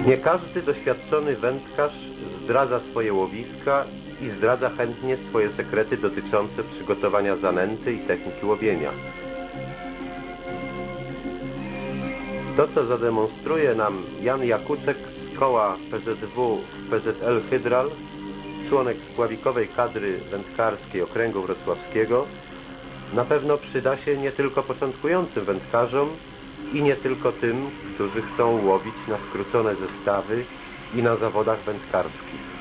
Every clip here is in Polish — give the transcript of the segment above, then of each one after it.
Nie każdy doświadczony wędkarz zdradza swoje łowiska i zdradza chętnie swoje sekrety dotyczące przygotowania zanęty i techniki łowienia. To, co zademonstruje nam Jan Jakuczek z koła PZW w PZL Hydral, członek spławikowej kadry wędkarskiej Okręgu Wrocławskiego, na pewno przyda się nie tylko początkującym wędkarzom i nie tylko tym, którzy chcą łowić na skrócone zestawy i na zawodach wędkarskich.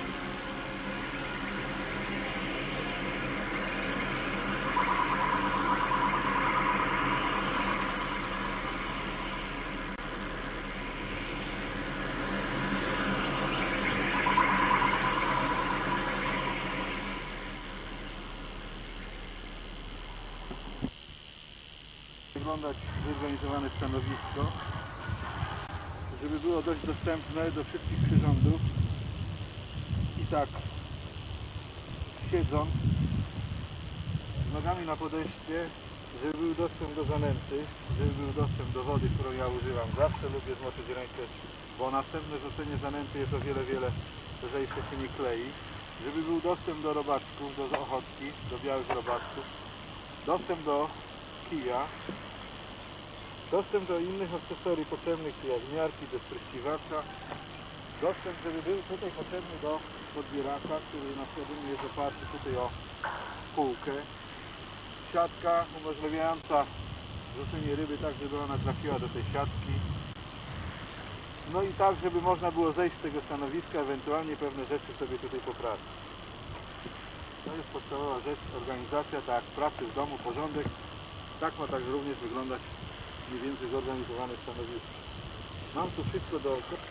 Wyglądać zorganizowane stanowisko, żeby było dość dostępne do wszystkich przyrządów i tak siedząc z nogami na podejście, żeby był dostęp do zanęty, żeby był dostęp do wody, którą ja używam. Zawsze lubię zmoczyć rękę, bo następne rzucenie zanęty jest o wiele lżejsze, się nie klei. Żeby był dostęp do robaczków, do ochotki, do białych robaczków, dostęp do kija, dostęp do innych akcesorii potrzebnych, jak miarki, do spryskiwacza, dostęp, żeby był tutaj potrzebny do podbieracza, który na przykład jest oparty tutaj o półkę, siatka umożliwiająca rzucenie ryby tak, żeby ona trafiła do tej siatki, no i tak, żeby można było zejść z tego stanowiska, ewentualnie pewne rzeczy sobie tutaj poprawić. To jest podstawowa rzecz, organizacja, tak jak pracy w domu, porządek, tak ma także również wyglądać mniej więcej zorganizowane stanowisko. Mam tu wszystko dookoła.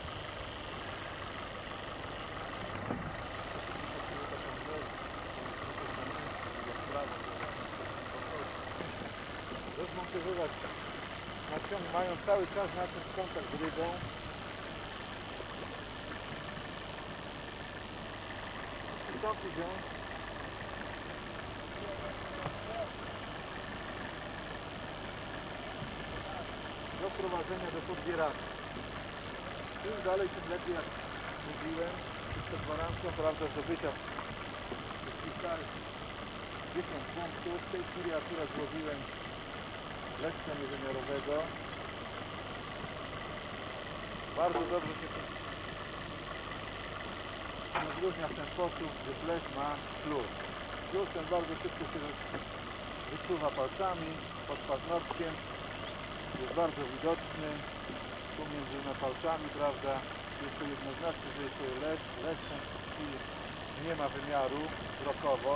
Rozmontowywać naciąg, mają cały czas na tym kontakt z rybą. I to wziąć. Do prowadzenia do podbieracza. Im dalej, tym lepiej, jak mówiłem, przed gwarancją, prawda, zdobycia kilka 10 punktów. W tej chwili akurat złowiłem leszcza niewymiarowego. Bardzo dobrze się to rozróżnia w ten sposób, że leszcz ma śluz. Śluz ten bardzo szybko się wyczuwa palcami, pod paznokciem. Jest bardzo widoczny pomiędzy palcami, prawda? Jest to jednoznacznie, że jest to leszcz nie ma wymiaru wzrokowo,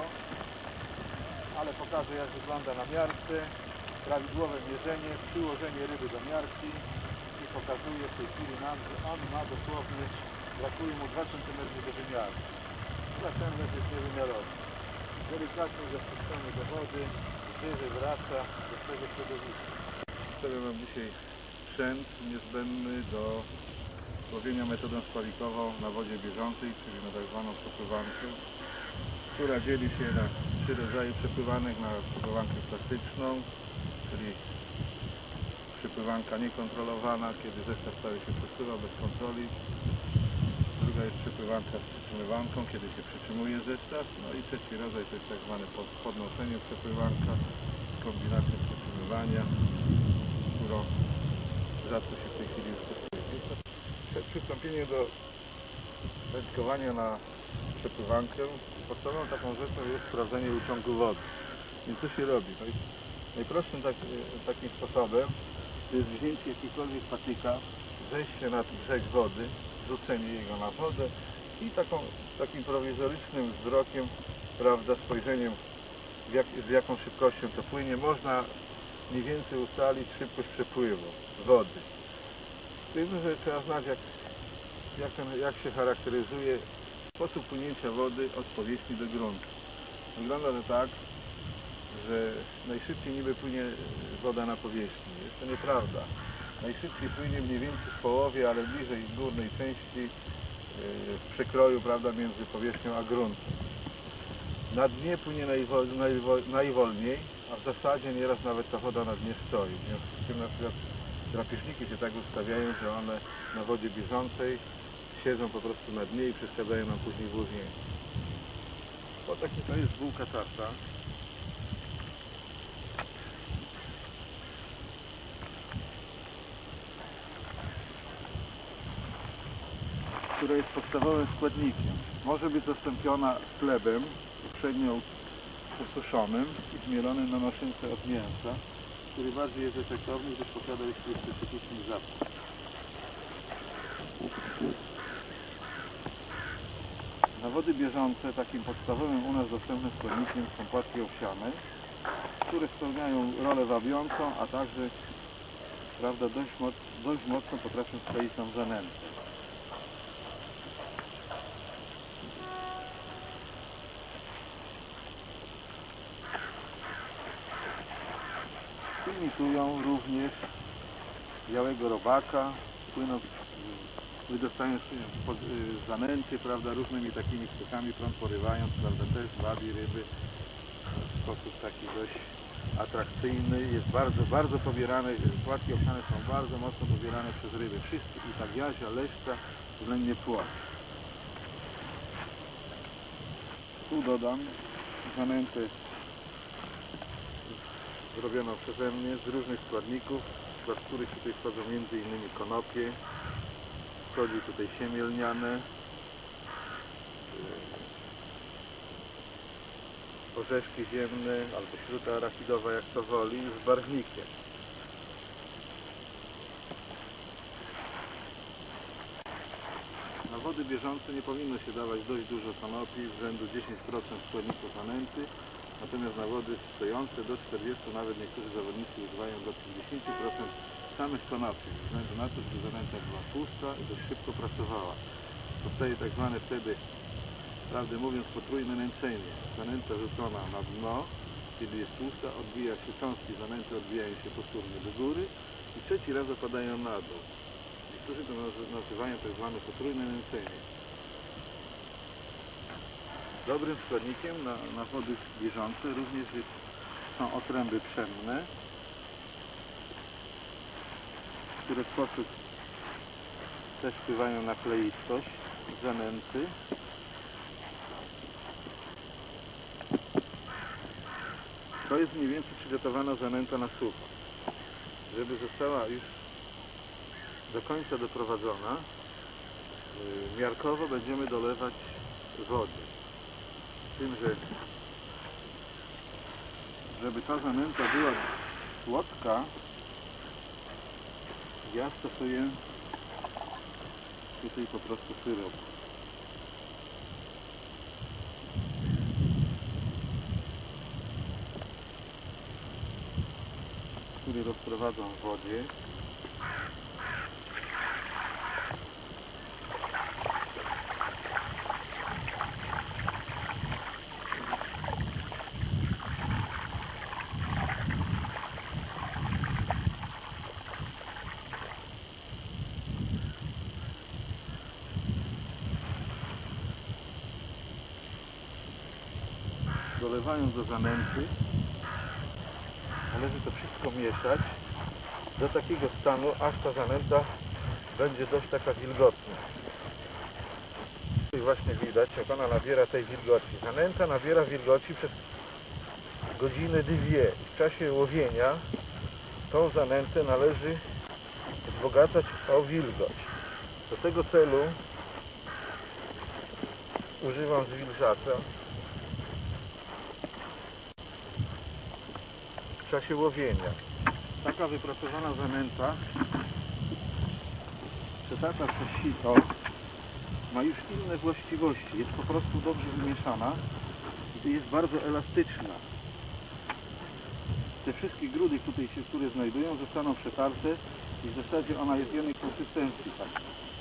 ale pokażę, jak wygląda na miarce, prawidłowe mierzenie, przyłożenie ryby do miarki i pokazuje w tej chwili nam, że on ma dosłownie, brakuje mu 2 cm do wymiaru. Ten węż jest niewymiarowy. Delikatnie zapuszczony do wody, wyżej wraca do swojego środowiska. Przedstawiam Wam dzisiaj sprzęt niezbędny do łowienia metodą spławikową na wodzie bieżącej, czyli na tak zwaną przepływankę, która dzieli się na 3 rodzaje przepływanek: na przepływankę klasyczną, czyli przepływanka niekontrolowana, kiedy zestaw cały się przesuwa bez kontroli. Druga jest przepływanka z przytrzymywanką, kiedy się przytrzymuje zestaw. No i trzeci rodzaj to jest tak zwane podnoszenie przepływanka, kombinacja przytrzymywania, którą rzadko się w tej chwili już stosuje. Przed przystąpieniem do wędkowania na przepływankę podstawową taką rzeczą jest sprawdzenie uciągu wody. Więc co się robi? No i najprostszym takim sposobem jest wzięcie jakiegokolwiek patyka, zejście nad brzeg wody, rzucenie jego na wodę i takim prowizorycznym wzrokiem, prawda, spojrzeniem z jaką szybkością to płynie, można mniej więcej ustalić szybkość przepływu wody. Tylko, że trzeba znać, jak się charakteryzuje sposób płynięcia wody od powierzchni do gruntu. Wygląda to tak, że najszybciej niby płynie woda na powierzchni. Jest to nieprawda. Najszybciej płynie mniej więcej w połowie, ale bliżej górnej części w przekroju, prawda, między powierzchnią a gruntem. Na dnie płynie najwolniej, a w zasadzie nieraz nawet ta woda na dnie stoi. W związku z tym na przykład drapieżniki się tak ustawiają, że one na wodzie bieżącej siedzą po prostu na dnie i przeszkadzają nam później w łowieniu. O, taki to jest bułka tarta. Która jest podstawowym składnikiem. Może być zastąpiona chlebem uprzednio posuszonym i zmielonym na maszynce od mięsa, który bardziej jest efektowny, gdyż posiada jeszcze specyficzny zapach. Na wody bieżące takim podstawowym u nas dostępnym składnikiem są płatki owsiane, które spełniają rolę wabiącą, a także, prawda, dość mocno potrafią skleić nam zanętę. Imitują również białego robaka, wydostając z zanęty, prawda, różnymi takimi sztukami, prąd porywając, prawda, też wabi ryby w sposób taki dość atrakcyjny. Jest bardzo pobierane, płatki owsiane są bardzo mocno pobierane przez ryby. Wszystkie, i tak jazia, leszcza, względnie płot. Tu dodam zanętę zrobioną przeze mnie z różnych składników, w skład których tutaj wchodzą m.in. konopie, wchodzi tutaj siemię lniane, orzeszki ziemne albo śruta arachidowa, jak to woli, z barwnikiem. Na wody bieżące nie powinno się dawać dość dużo konopi, rzędu 10% składników zanęty, natomiast na wody stojące do 40%, nawet niektórzy zawodnicy używają do 50% samych konopi, ze względu na to, że zanęta była tłusta i dość szybko pracowała. Powstaje tak zwane wtedy, prawdę mówiąc, potrójne nęcenie. Zanęta rzucona na dno, kiedy jest tłusta, odbija się, cząstki zanęty odbijają się powtórnie do góry i trzeci raz opadają na dół. Niektórzy to nazywają tak zwane potrójne nęcenie. Dobrym składnikiem na wody bieżące również są otręby pszenne, które w sposób też wpływają na kleistość zanęty. To jest mniej więcej przygotowana zanęta na sucho. Żeby została już do końca doprowadzona, miarkowo będziemy dolewać wody. Z tym, że żeby ta zanęta była słodka, ja stosuję tutaj po prostu syrop. Który rozprowadzam w wodzie. Dolewając do zanęty, należy to wszystko mieszać do takiego stanu, aż ta zanęta będzie dość taka wilgotna. I właśnie widać, jak ona nabiera tej wilgoci. Zanęta nabiera wilgoci przez godziny 2. W czasie łowienia tą zanętę należy wzbogacać o wilgoć. Do tego celu używam zwilżacza w czasie łowienia. Taka wypracowana zanęta przetacza przez sito, ma już inne właściwości, jest po prostu dobrze wymieszana i jest bardzo elastyczna. Te wszystkie grudy, które znajdują, zostaną przetarte i w zasadzie ona jest jednej konsystencji. Tak.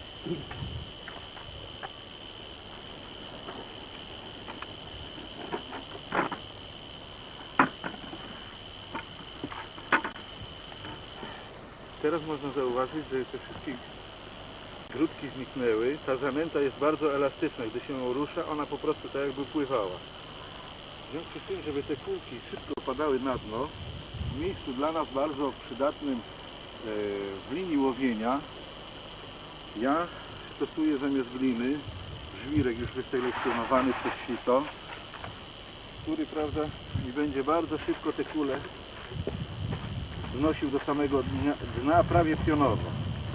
Teraz można zauważyć, że te wszystkie grudki zniknęły. Ta zanęta jest bardzo elastyczna. Gdy się ją rusza, ona po prostu tak jakby pływała. W związku z tym, żeby te kulki szybko opadały na dno, w miejscu dla nas bardzo przydatnym W linii łowienia ja stosuję zamiast gliny żwirek już wyselekcjonowany przez sito, który, prawda, mi będzie bardzo szybko te kule znosił do samego dna prawie pionowo.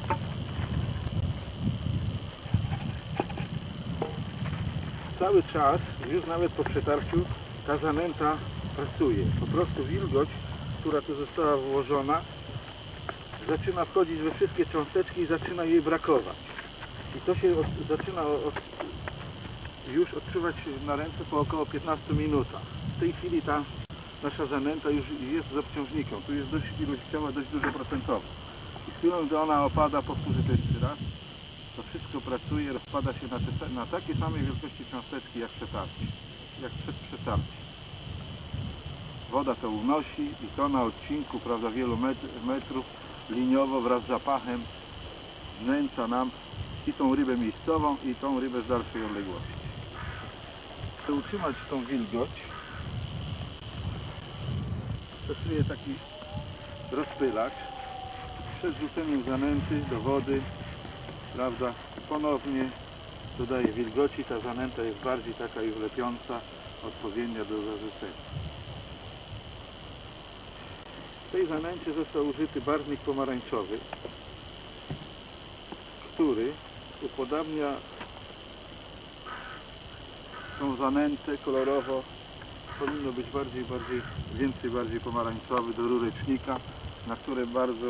Cały czas, już nawet po przetarciu, ta zanęta pracuje. Po prostu wilgoć, która tu została włożona, zaczyna wchodzić we wszystkie cząsteczki i zaczyna jej brakować. I to się zaczyna już odczuwać na ręce po około 15 minutach. W tej chwili ta nasza zanęta już jest z obciążnikiem. Tu jest dość ilościowa, dość dużo procentowa. I z chwilą, gdy ona opada, powtórzę to jeszcze raz, to wszystko pracuje, rozpada się na takie samej wielkości cząsteczki jak jak przed przetarciem. Woda to unosi i to na odcinku, prawda, wielu metrów liniowo wraz z zapachem znęca nam i tą rybę miejscową, i tą rybę z dalszej odległości. Żeby utrzymać tą wilgoć, stosuję taki rozpylacz. Przed rzuceniem zanęty do wody, prawda, ponownie dodaję wilgoci. Ta zanęta jest bardziej taka już lepiąca, odpowiednia do zarzucenia. W tej zanęcie został użyty barwnik pomarańczowy, który upodabnia tą zanętę kolorowo. Powinno być bardziej pomarańczowy do rurecznika, na które bardzo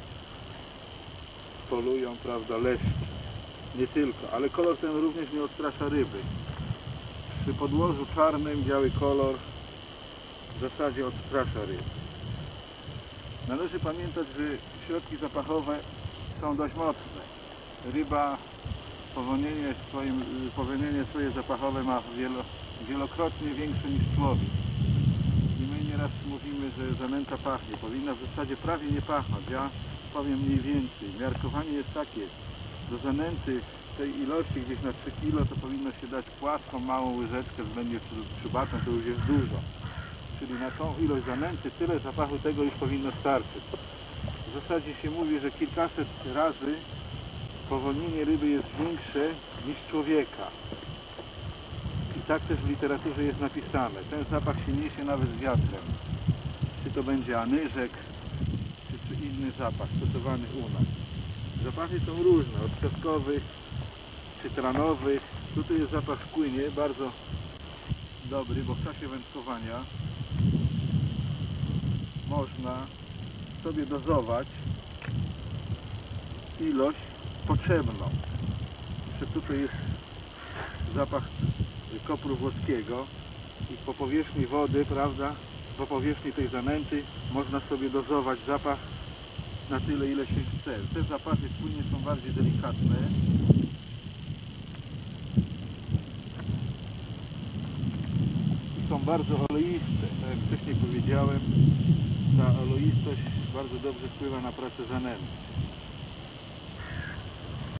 polują, prawda, leszcze. Nie tylko, ale kolor ten również nie odstrasza ryby. Przy podłożu czarnym biały kolor w zasadzie odstrasza ryby. Należy pamiętać, że środki zapachowe są dość mocne. Ryba powonienie swoje zapachowe ma wielokrotnie większe niż człowiek. I my nieraz mówimy, że zanęta pachnie. Powinna w zasadzie prawie nie pachnąć. Ja powiem mniej więcej. Miarkowanie jest takie. Do zanęty tej ilości, gdzieś na 3 kg, to powinno się dać płaską, małą łyżeczkę, względnie przybatą, to już jest dużo. Czyli na tą ilość zanęty tyle zapachu tego już powinno starczyć. W zasadzie się mówi, że kilkaset razy powolnienie ryby jest większe niż człowieka. I tak też w literaturze jest napisane. Ten zapach się niesie nawet z wiatrem. Czy to będzie anyżek, czy inny zapach stosowany u nas. Zapachy są różne, od czosnkowych, cytranowych. Tutaj jest zapach w płynie, bardzo dobry, bo w czasie wędkowania można sobie dozować ilość potrzebną. Tutaj jest zapach kopru włoskiego i po powierzchni wody, prawda, po powierzchni tej zanęty można sobie dozować zapach na tyle, ile się chce. Te zapachy w płynie są bardziej delikatne. I są bardzo oleiste. Tak jak wcześniej powiedziałem, ta oleistość bardzo dobrze wpływa na pracę zanęty.